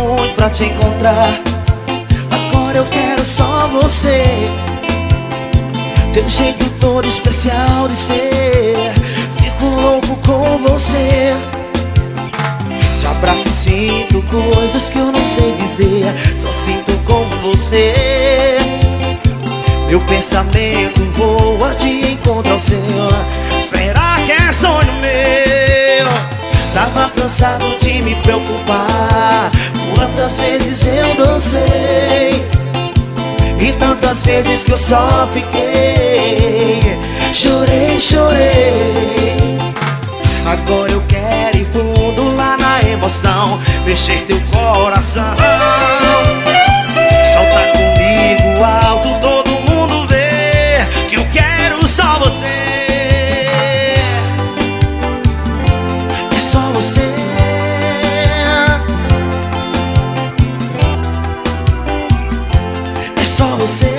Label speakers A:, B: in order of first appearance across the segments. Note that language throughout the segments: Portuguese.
A: muito pra te encontrar. Agora eu quero só você, teu jeito todo especial de ser. Fico louco com você. Te abraço e sinto coisas que eu não sei dizer. Só sinto como você. Meu pensamento voa de encontro ao seu. Será que é sonho meu? Tava cansado de me preocupar. Quantas vezes eu dancei e tantas vezes que eu só fiquei. Chorei, chorei. Agora eu quero ir fundo lá na emoção, mexer teu coração. Solta comigo alto, todo mundo vê que eu quero só você. É só você. É só você.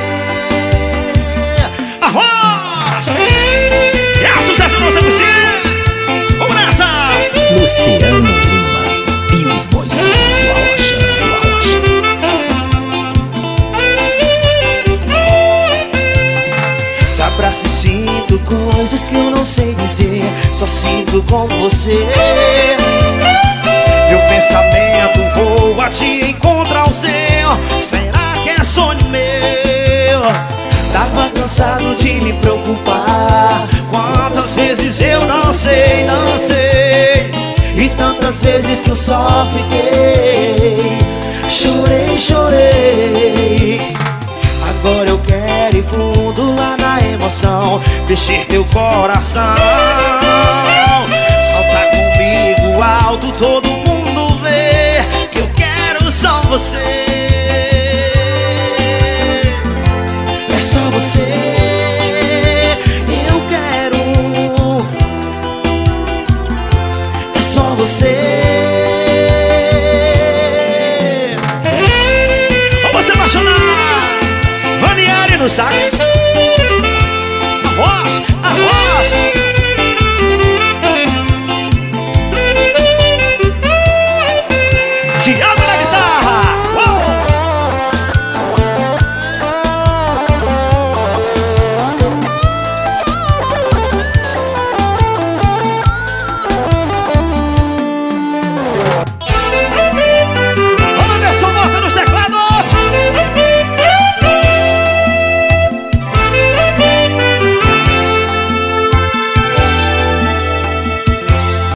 A: Arrocha! É sucesso pra você curtir! Vamos nessa!
B: Luciano Lima e os boizinhos do Arrocha.
A: Te abraço e sinto coisas que eu não sei dizer. Só sinto como você. Meu pensamento voa te encontra ao seu. Será que é sonho meu? Tava cansado de me preocupar. Quantas vezes eu não sei, não sei. E tantas vezes que eu só fiquei. Chorei, chorei. Agora eu quero ir fundo lá na emoção, mexer teu coração.